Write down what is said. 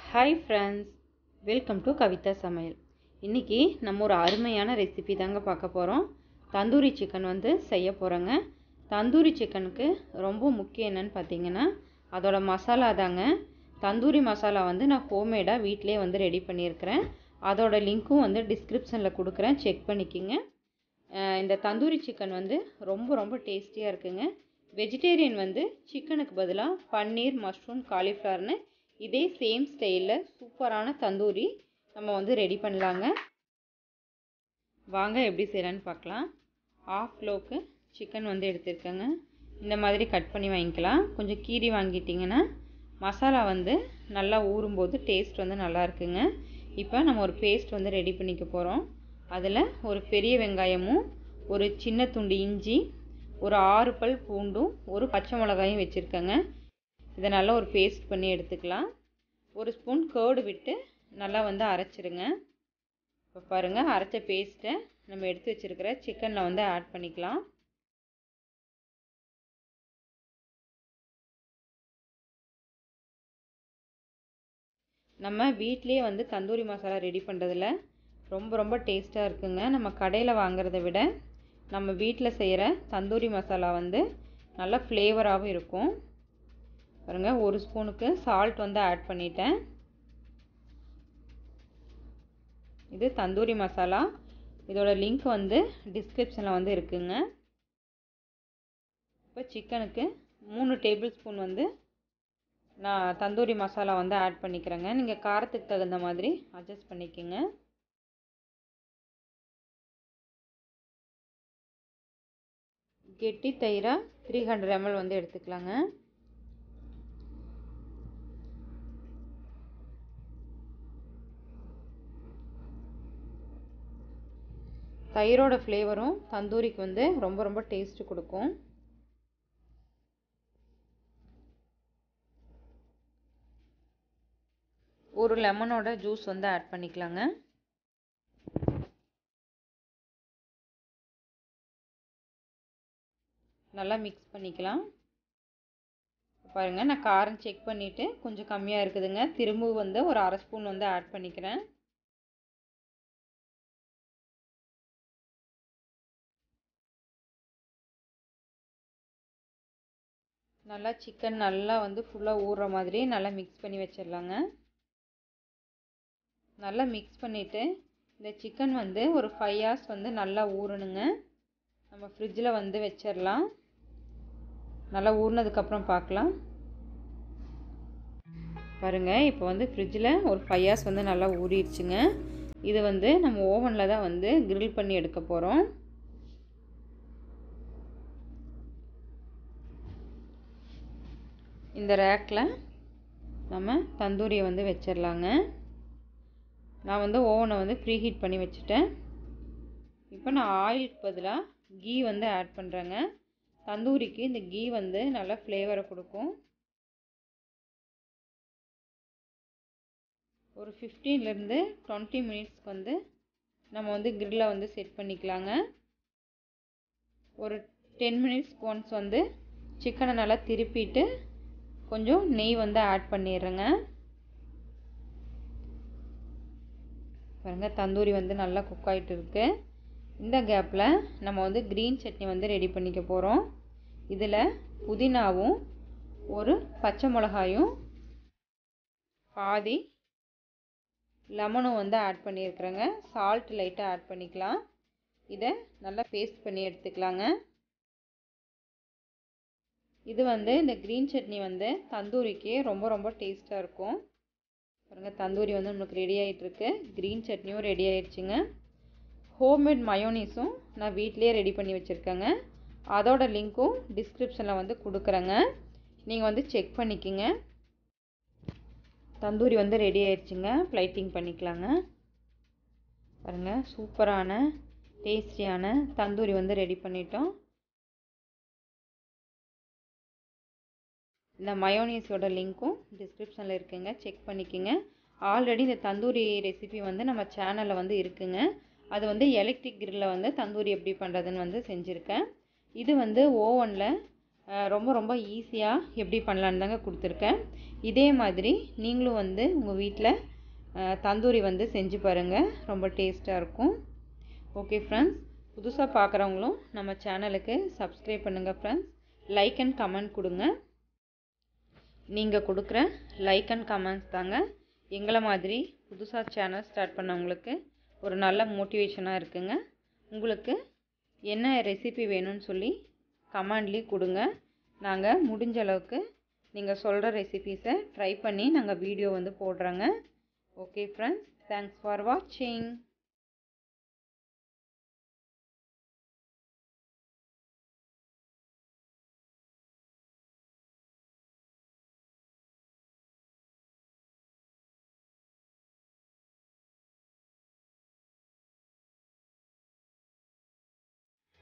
Hi friends, welcome to Kavitha Samayal. இன்றைக்கி நம்ம ஒரு அருமையான ரெசிபி தாங்க பார்க்க போகிறோம். தந்தூரி சிக்கன் செய்ய போகிறோங்க. தந்தூரி சிக்கனுக்கு ரொம்ப முக்கியம் என்னன்னு பார்த்தீங்கன்னா அதோட மசாலா தாங்க. தந்தூரி மசாலா நான் ஹோம்மேடாக வீட்டிலே ரெடி பண்ணியிருக்கிறேன். அதோட லிங்க்கும் டிஸ்கிரிப்ஷனில் கொடுக்குறேன், செக் பண்ணிக்கிங்க. இந்த தந்தூரி சிக்கன் ரொம்ப டேஸ்டியாக இருக்குங்க. வெஜிடேரியன் சிக்கனுக்கு பதிலாக பன்னீர், மஷ்ரூம், காலிஃப்ளவர்னு இதே சேம் ஸ்டைலில் சூப்பரான தந்தூரி நம்ம ரெடி பண்ணலாங்க. வாங்க எப்படி செய்யலான்னு பார்க்கலாம். 1/2 கிலோவுக்கு சிக்கன் எடுத்துருக்கேங்க. இந்த மாதிரி கட் பண்ணி வாங்கிக்கலாம். கொஞ்சம் கீரி வாங்கிட்டிங்கன்னா மசாலா நல்லா ஊறும்போது டேஸ்ட் நல்லா இருக்குங்க. இப்போ நம்ம ஒரு பேஸ்ட் ரெடி பண்ணிக்க போகிறோம். அதில் ஒரு பெரிய வெங்காயமும், ஒரு சின்ன துண்டு இஞ்சி, ஒரு 6 பல் பூண்டும், ஒரு பச்சை மிளகாயும் வச்சுருக்கேங்க. இதை நல்லா ஒரு பேஸ்ட் பண்ணி எடுத்துக்கலாம். ஒரு ஸ்பூன் கர்டு விட்டு நல்லா அரைச்சிருங்க. இப்போ பாருங்கள், அரைச்ச பேஸ்ட்டை நம்ம எடுத்து வச்சுருக்கிற சிக்கனில் ஆட் பண்ணிக்கலாம். நம்ம வீட்லேயே தந்தூரி மசாலா ரெடி பண்ணுறதுல ரொம்ப டேஸ்ட்டாக இருக்குங்க. நம்ம கடையில் வாங்குறத விட நம்ம வீட்டில் செய்கிற தந்தூரி மசாலா நல்லா ஃப்ளேவராகவும் இருக்கும். பாருங்கள், ஒரு ஸ்பூனுக்கு சால்ட் ஆட் பண்ணிட்டேன். இது தந்தூரி மசாலா. இதோட லிங்க் டிஸ்கிரிப்ஷனில் இருக்குங்க. இப்போ சிக்கனுக்கு 3 டேபிள் ஸ்பூன் நான் தந்தூரி மசாலா ஆட் பண்ணிக்கிறேங்க. நீங்கள் காரத்துக்கு தகுந்த மாதிரி அட்ஜஸ்ட் பண்ணிக்கோங்க. கெட்டி தயிரா 300 ml எடுத்துக்கலாங்க. தயிரோட ஃப்ளேவரும் தந்தூரிக்கு ரொம்ப டேஸ்ட் கொடுக்கும். ஒரு லெமனோட ஜூஸ் ஆட் பண்ணிக்கலாங்க. நல்லா மிக்ஸ் பண்ணிக்கலாம். பாருங்கள், நான் காரம் செக் பண்ணிவிட்டு கொஞ்சம் கம்மியாக இருக்குதுங்க. திரும்ப ஒரு அரை ஸ்பூன் ஆட் பண்ணிக்கிறேன். நல்லா சிக்கன் நல்லா ஃபுல்லாக ஊறுற மாதிரி நல்லா மிக்ஸ் பண்ணி வச்சிடலாங்க. நல்லா மிக்ஸ் பண்ணிவிட்டு இந்த சிக்கன் ஒரு 5 hours நல்லா ஊறணுங்க. நம்ம ஃப்ரிட்ஜில் வச்சிடலாம். நல்லா ஊறினதுக்கப்புறம் பார்க்கலாம். பாருங்கள், இப்போ ஃப்ரிட்ஜில் ஒரு 5 hours நல்லா ஊறிடுச்சுங்க. இது நம்ம ஓவனில் தான் கிரில் பண்ணி எடுக்க போகிறோம். இந்த ரேக்கில் நம்ம தந்தூரியை வச்சிடலாங்க. நான் ஓவனை ப்ரீ ஹீட் பண்ணி வச்சுட்டேன். இப்போ நான் ஆயிலுக்கு பதிலாக கீ ஆட் பண்ணுறேங்க. தந்தூரிக்கு இந்த கீ நல்லா ஃப்ளேவரை கொடுக்கும். ஒரு 15 to 20 மினிட்ஸ்க்கு நம்ம கிரில்லை செட் பண்ணிக்கலாங்க. ஒரு 10 மினிட்ஸ் ஒன்ஸ் சிக்கனை நல்லா திருப்பிட்டு கொஞ்சம் நெய் ஆட் பண்ணிடுறேங்க. பாருங்கள், தந்தூரி நல்லா குக் ஆகிட்டு இருக்கு. இந்த கேப்பில் நம்ம க்ரீன் சட்னி ரெடி பண்ணிக்க போகிறோம். இதில் புதினாவும், ஒரு பச்சை மிளகாயும், பாதி லெமனும் ஆட் பண்ணியிருக்கிறேங்க. சால்ட் லைட்டாக ஆட் பண்ணிக்கலாம். இதை நல்லா பேஸ்ட் பண்ணி எடுத்துக்கலாங்க. இது இந்த க்ரீன் சட்னி தந்தூரிக்கு ரொம்ப டேஸ்ட்டாக இருக்கும். பாருங்கள், தந்தூரி நமக்கு ரெடி ஆகிட்டுருக்கு. க்ரீன் சட்னியும் ரெடி ஆகிடுச்சுங்க. ஹோம்மேட் மயோனீஸும் நான் வீட்டிலே ரெடி பண்ணி வச்சுருக்கேங்க. அதோட லிங்க்கும் டிஸ்கிரிப்ஷனில் கொடுக்குறேங்க. நீங்கள் செக் பண்ணிக்கோங்க. தந்தூரி ரெடி ஆகிடுச்சுங்க. ப்ளைட்டிங் பண்ணிக்கலாங்க. பாருங்கள், சூப்பரான டேஸ்டியான தந்தூரி ரெடி பண்ணிட்டோம். இந்த மயோனீஸோட லிங்க்கும் டிஸ்கிரிப்ஷனில் இருக்குங்க, செக் பண்ணிக்கோங்க. ஆல்ரெடி இந்த தந்தூரி ரெசிபி நம்ம சேனலில் இருக்குங்க. அது எலக்ட்ரிக் கிரில்லில் தந்தூரி எப்படி பண்ணுறதுன்னு செஞ்சுருக்கேன். இது ஓவனில் ரொம்ப ரொம்ப ஈஸியாக எப்படி பண்ணலான்னு தாங்க கொடுத்துருக்கேன். இதே மாதிரி நீங்களும் வந்து உங்கள் வீட்டில் தந்தூரி வந்து செஞ்சு பாருங்கள், ரொம்ப டேஸ்ட்டாக இருக்கும். ஓகே ஃப்ரெண்ட்ஸ், புதுசாக பார்க்குறவங்களும் நம்ம சேனலுக்கு சப்ஸ்கிரைப் பண்ணுங்கள் ஃப்ரெண்ட்ஸ். லைக் அண்ட் கமெண்ட் கொடுங்க. நீங்கள் கொடுக்குற லைக் அண்ட் கமெண்ட்ஸ் தாங்க எங்களை மாதிரி புதுசாக சேனல் ஸ்டார்ட் பண்ணவங்களுக்கு ஒரு நல்ல மோட்டிவேஷனாக இருக்குங்க. உங்களுக்கு என்ன ரெசிபி வேணும்னு சொல்லி கமெண்ட்லேயும் கொடுங்க. நாங்கள் முடிஞ்ச அளவுக்கு நீங்கள் சொல்கிற ரெசிபீஸை ட்ரை பண்ணி நாங்கள் வீடியோ வந்து போடுறோங்க. ஓகே ஃப்ரெண்ட்ஸ், தேங்க்ஸ் ஃபார் வாட்சிங்.